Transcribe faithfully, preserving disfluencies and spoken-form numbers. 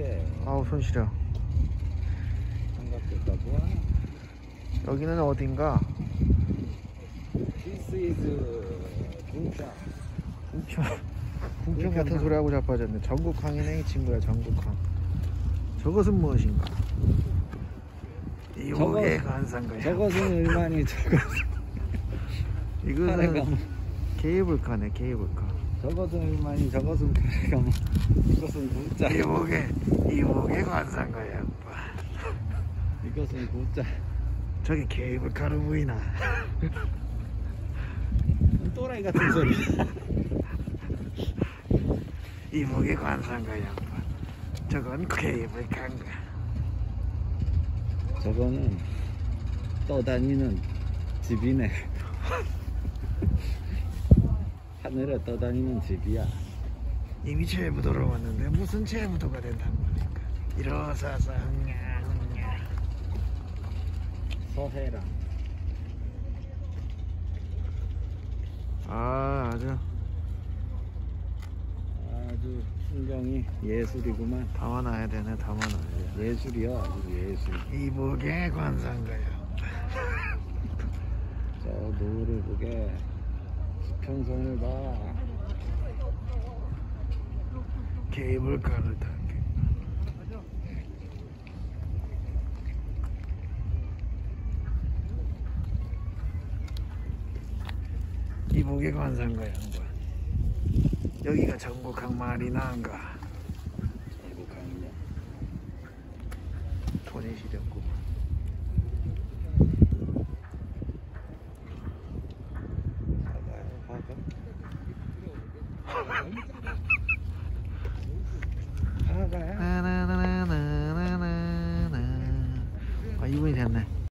이쁘게. 아우 손 시려. 삼각대가 뭐야? 여기는 어딘가? This is 궁창. 궁천 궁천 같은 소리하고 자빠졌네. 전국항이네 이 친구야. 전국항. 저것은 무엇인가? 이옥의 관상가야. 저것은 얼마니 저것은. 이것은 케이블카네. 케이블카. 저것은 얼마니 저것은 카레가 뭐. 이것은 구자. 이옥의 이옥의 관상가야. 이것은 구자. 저기 케이블카로 보이나? 또라이 같은 소리. 이목의 관상가야. 저건 케이블카인가? 저거는 떠다니는 집이네. 하늘에 떠다니는 집이야. 이미 제부도로 왔는데 무슨 제부도가 된다는 겁니까? 일어서서 흥냐 흥냐. 서해랑. 아 아주 아주 풍경이 예술이구만. 담아놔야 되네. 담아놔야 돼. 예술이야. 아주 예술. 이목의 관상가야. 저 노을을 보게. 지평선을 봐. 케이블카를 타게. 이목의 관상가야. 여기가 전국항 마리나인가? 전국항이냐? 돈이 시렸고. 바다야. 나나나나나나나. 아 이분이 됐네.